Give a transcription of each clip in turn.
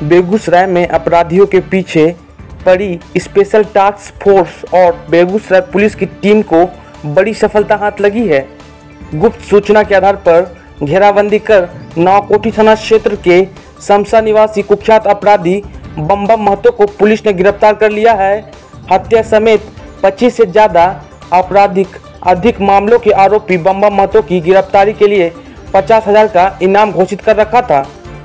बेगूसराय में अपराधियों के पीछे पड़ी स्पेशल टास्क फोर्स और बेगूसराय पुलिस की टीम को बड़ी सफलता हाथ लगी है। गुप्त सूचना के आधार पर घेराबंदी कर नावकोठी थाना क्षेत्र के समसा निवासी कुख्यात अपराधी बम महतो को पुलिस ने गिरफ्तार कर लिया है। हत्या समेत 25 से ज़्यादा अधिक मामलों के आरोपी बम महतो की गिरफ्तारी के लिए 50,000 का इनाम घोषित कर रखा था।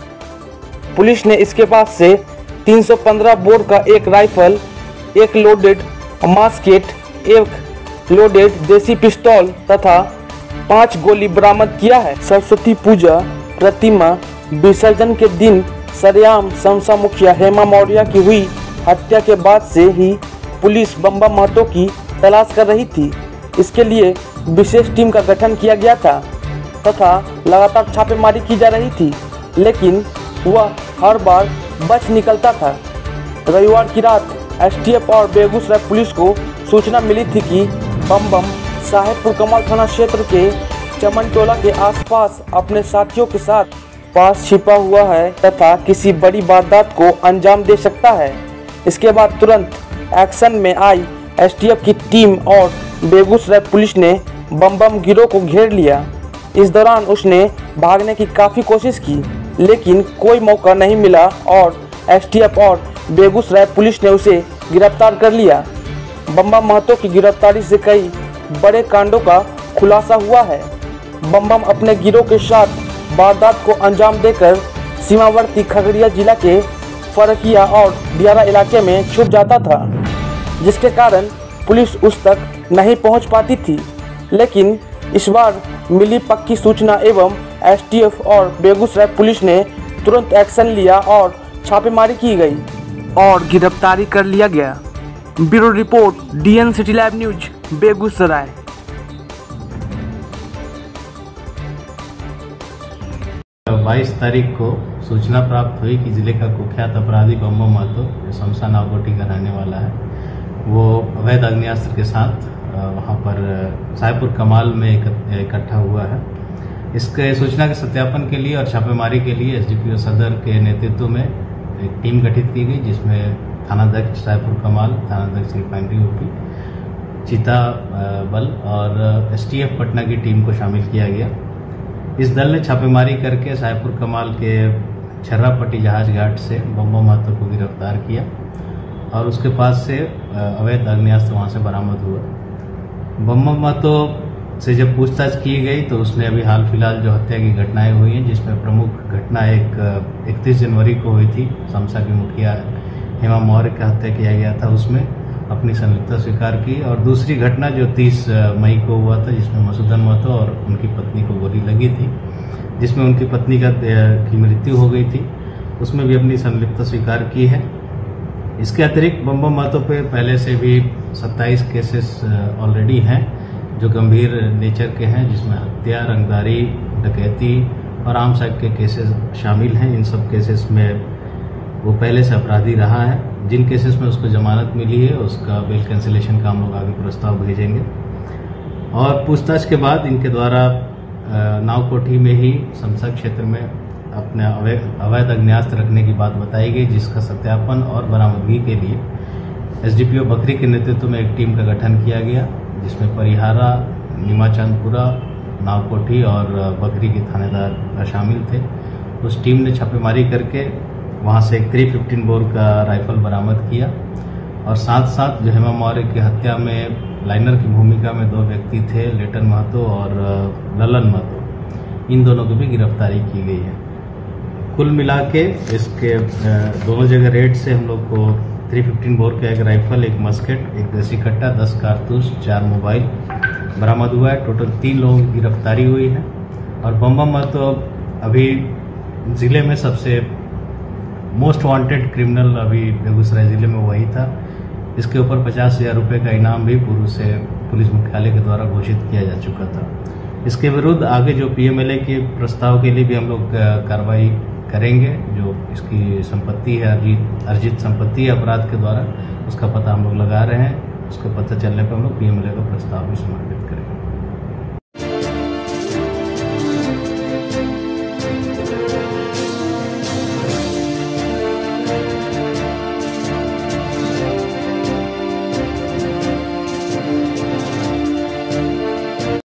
पुलिस ने इसके पास से 315 बोर का एक राइफल, एक लोडेड मास्केट, एक लोडेड देसी पिस्तौल तथा 5 गोली बरामद किया है। सरस्वती पूजा प्रतिमा विसर्जन के दिन सरेआम समसा मुखिया हेमा मौर्य की हुई हत्या के बाद से ही पुलिस बम महतो की तलाश कर रही थी। इसके लिए विशेष टीम का गठन किया गया था तथा लगातार छापेमारी की जा रही थी, लेकिन वह हर बार बच निकलता था। रविवार की रात एसटीएफ और बेगूसराय पुलिस को सूचना मिली थी कि बम साहेबपुर कमाल थाना क्षेत्र के चमनटोला के आसपास अपने साथियों के साथ पास छिपा हुआ है तथा किसी बड़ी वारदात को अंजाम दे सकता है। इसके बाद तुरंत एक्शन में आई एसटीएफ की टीम और बेगूसराय पुलिस ने बम गिरोह को घेर लिया। इस दौरान उसने भागने की काफ़ी कोशिश की, लेकिन कोई मौका नहीं मिला और एसटीएफ और बेगूसराय पुलिस ने उसे गिरफ्तार कर लिया। बम महतो की गिरफ्तारी से कई बड़े कांडों का खुलासा हुआ है। बम अपने गिरोह के साथ वारदात को अंजाम देकर सीमावर्ती खगड़िया जिला के फरकिया और दियारा इलाके में छुप जाता था, जिसके कारण पुलिस उस तक नहीं पहुंच पाती थी। लेकिन इस बार मिली पक्की सूचना एवं एसटीएफ और बेगूसराय पुलिस ने तुरंत एक्शन लिया और छापेमारी की गई और गिरफ्तारी कर लिया गया। Bureau report DN city live news Begusarai. 22 तारीख को सूचना प्राप्त हुई कि जिले का कुख्यात अपराधी बम महतो, जो समसा नावकोठी का रहने वाला है, वो अवैध आग्नेयास्त्र के साथ वहाँ पर साहेबपुर कमाल में इकट्ठा हुआ है। इसके सूचना के सत्यापन के लिए और छापेमारी के लिए एसडीपीओ सदर के नेतृत्व में एक टीम गठित की गई, जिसमें थानाध्यक्ष साहेबपुर कमाल, थानाध्यक्ष रिफाइनरी ओपी, चीता बल और एसटीएफ पटना की टीम को शामिल किया गया। इस दल ने छापेमारी करके साहेबपुर कमाल के छर्रापट्टी जहाज घाट से बम महतो को गिरफ्तार किया और उसके पास से अवैध आग्नेयास्त्र वहाँ से बरामद हुआ। बम महतो से जब पूछताछ की गई तो उसने अभी हाल फिलहाल जो हत्या की घटनाएं हुई हैं, जिसमें प्रमुख घटना एक 31 जनवरी को हुई थी, समसा की मुखिया हेमा मौर्य का हत्या किया गया था, उसमें अपनी संलिप्तता स्वीकार की। और दूसरी घटना जो 30 मई को हुआ था, जिसमें मसूदन महतो और उनकी पत्नी को गोली लगी थी, जिसमें उनकी पत्नी की मृत्यु हो गई थी, उसमें भी अपनी संलिप्तता स्वीकार की है। इसके अतिरिक्त बम महतो पे पहले से भी 27 केसेस ऑलरेडी हैं जो गंभीर नेचर के हैं, जिसमें हत्या, रंगदारी, डकैती और आर्म्स एक्ट के केसेस शामिल हैं। इन सब केसेस में वो पहले से अपराधी रहा है। जिन केसेस में उसको जमानत मिली है, उसका बेल कैंसिलेशन का हम लोग आगे प्रस्ताव भेजेंगे। और पूछताछ के बाद इनके द्वारा नावकोठी में ही समसा क्षेत्र में अपने अवैध आग्नेयास्त्र रखने की बात बताई गई, जिसका सत्यापन और बरामदगी के लिए एसडीपीओ बकरी के नेतृत्व में एक टीम का गठन किया गया, जिसमें परिहारा, नीमाचांदपुरा, नावकोठी और बकरी के थानेदार शामिल थे। उस टीम ने छापेमारी करके वहाँ से एक 315 बोर का राइफल बरामद किया और साथ साथ जो हेमा मौर्य की हत्या में लाइनर की भूमिका में 2 व्यक्ति थे, लेटन महतो और ललन महतो, इन दोनों की भी गिरफ्तारी की गई है। कुल मिला के इसके दोनों जगह रेड से हम लोग को 315 बोर का एक राइफल, एक मस्केट, एक देसी कट्टा, 10 कारतूस, 4 मोबाइल बरामद हुआ है। टोटल 3 लोगों की गिरफ्तारी हुई है और बम महतो अभी जिले में सबसे मोस्ट वांटेड क्रिमिनल अभी बेगूसराय जिले में वही था। इसके ऊपर 50,000 रुपये का इनाम भी पूर्व से पुलिस मुख्यालय के द्वारा घोषित किया जा चुका था। इसके विरुद्ध आगे जो पीएमएलए के प्रस्ताव के लिए भी हम लोग कार्रवाई करेंगे। जो इसकी संपत्ति है, अर्जित संपत्ति है अपराध के द्वारा, उसका पता हम लोग लगा रहे हैं। उसका पता चलने पर हम लोग पीएमएलए का प्रस्ताव भी समर्पित